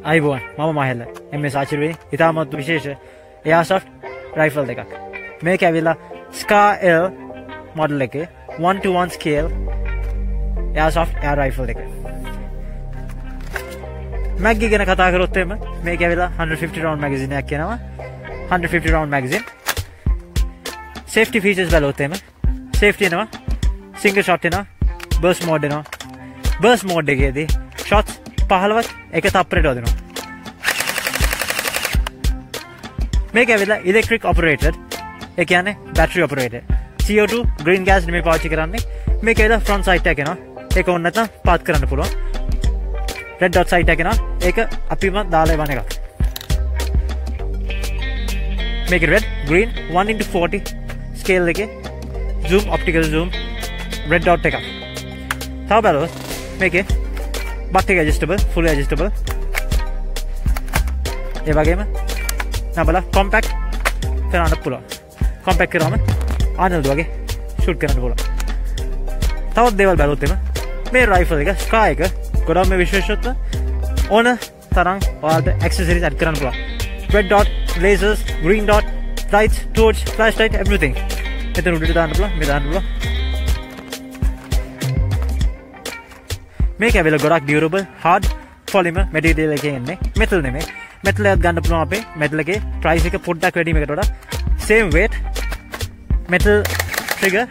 අයිබෝන් මම මහල්ල MS ආචාර්යවරේ ඉතාමත් විශේෂ එයාසොෆ්ට් රයිෆල් දෙකක් මේක ඇවිල්ලා ස්කා L මොඩල් එකේ 1-to-1 ස්කේල් එයාසොෆ්ට් එයා රයිෆල් එක මැග් ගැන කතා කරොත් එම මේක ඇවිල්ලා 150 round magazine එකක් කියනවා 150 round magazine safety features බලුවොත් එම safety එනවා single shot එනවා burst mode එනවා burst mode එකේදී shots 15ක් එක තප්පරයට වදිනවා මේක ඇවිල්ලා electric operated ඒ කියන්නේ battery operated CO2 green gas නෙමෙයි පාවිච්චි කරන්නේ මේක ඇවිල්ලා front sight එක එනවා ඒක ඕන නැත්නම් පාත් කරන්න පුළුවන් red dot sight එක එනවා ඒක අපිම දාලා එවන එකක් මේක red green 1:40 scale එකේ zoom optical zoom red dot එකක් තව බලුවොත් මේකේ butt එක adjustable fully adjustable ඒ වගේම නබලා compact කරන්න පුළුවන් compact කරාම ආනල්ඩ් වගේ shoot කරන්න පුළුවන් තවත් දේවල් බලුවොත් එම මේ rifle එක ස්කා එක ගොඩක්ම විශේෂත්ව ඕන තරම් ඔයාලට accessories add කරන්න පුළුවන් red dot lasers green dot lights torch flashlight everything එතන උඩට දාන්න පුළුවන් මේ දාන්න පුළුවන් මේක ඇවිල්ලා ගොඩක් durable hard polymer material එකේ එන්නේ metal නෙමෙයි metal එකක් ගන්න පුළුවන් අපේ metal එකේ price එක පොඩ්ඩක් වැඩි මේකට වඩා same weight metal trigger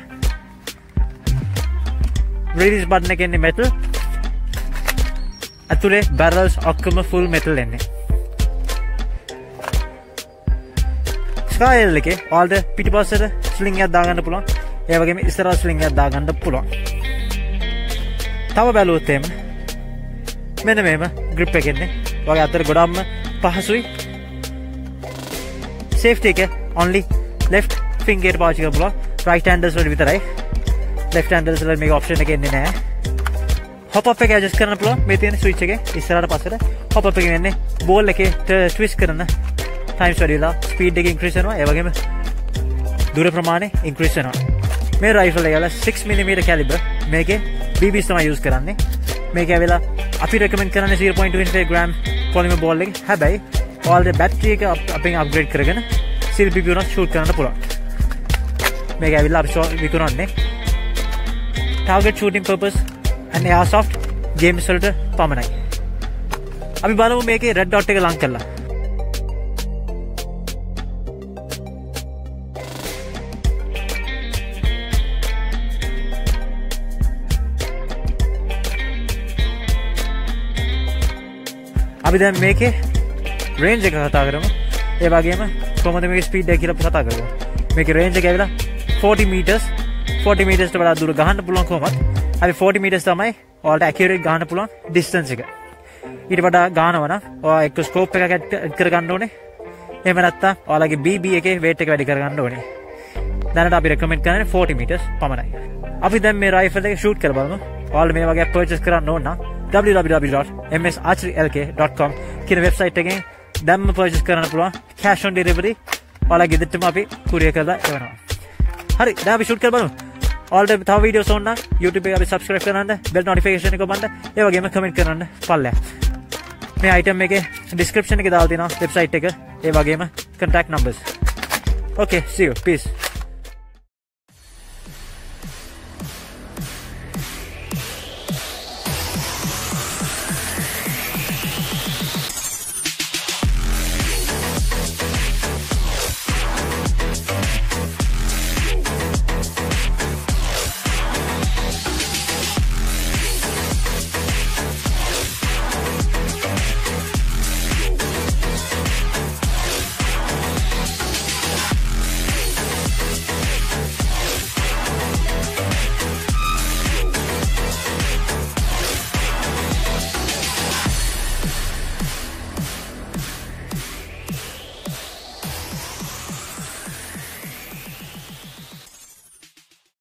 release button එකේ එන්නේ metal අතුලේ barrels ඔක්කොම full metal එන්නේ ස්කායල් එකේ ඔයාලට පිටිපස්සට sling එකක් දාගන්න පුළුවන් ඒ වගේම ඉස්සරහ sling එකක් දාගන්න පුළුවන් තව බැලුවොත් එම මෙන්න මේම grip එක එන්නේ වගේ අතර ගොඩක්ම පහසුයි safety එක only left finger එක පාවිච්චි කරන්න පුළුවන් right handers වල විතරයි left handers වල මේක option එක එන්නේ නැහැ hop up එක adjust කරන්න පුළුවන් මේ තියෙන switch එකේ ඉස්සරහට පස්සට hop up එකෙන් එන්නේ ball එකේ twist කරන times වැඩි වෙලා speed එක increase වෙනවා ඒ වගේම දුර ප්‍රමාණය increase වෙනවා මේ rifle එක 6mm caliber මේකේ BBs තමයි use කරන්නේ මේක ඇවිල්ලා අපි recommend කරන්නේ 0.25 gram polymer ball එක හැබැයි ඔයාලට battery එක අපෙන් upgrade කරගෙන CLB උනත් shoot කරන්න පුළුවන් මේක ඇවිල්ලා අපි විකුණන්නේ target shooting purpose and airsoft games වලට පමණයි අපි බලමු මේකේ red dot එක ලං කරලා අපි දැන් මේකේ range එක කතා කරමු ඒ වගේම කොහොමද මේකේ speed එක කියලා කතා කරමු මේකේ range එක ඇවිල්ලා 40 meters 40 meters ට වඩා දුර ගහන්න පුළුවන් කොහොමද අපි 40 meters තමයි ඔයාලට accurate ගහන්න පුළුවන් distance එක ඊට වඩා ගහනවා නම් ඔයා එක්ක scope එකක් add කරගන්න ඕනේ එහෙම නැත්නම් ඔයාලගේ BB එකේ weight එක වැඩි කරගන්න ඕනේ දැනට අපි recommend කරන්නේ 40 meters පමණයි අපි දැන් මේ rifle එක shoot කරලා බලමු ඔයාලා මේ වගේ purchase කරන්න ඕන නම් www.msarcherylk.com කියන වෙබ්සයිට් එකෙන් දැම්ම purchase කරන්න පුළුවන් cash on delivery ඔයාලා ගෙදරටම අපි courier කරලා එවනවා හරි දැන් අපි shoot කරලා බලමු ඔයාලට තව වීඩියෝස් ඕන නම් YouTube එක අපි subscribe කරන්න bell notification එක ඔබන්න ඒ වගේම comment කරන්න පල්ලෙහා මේ item එකේ description එකේ දාලා තියෙනවා website එක ඒ වගේම contact numbers okay see you peace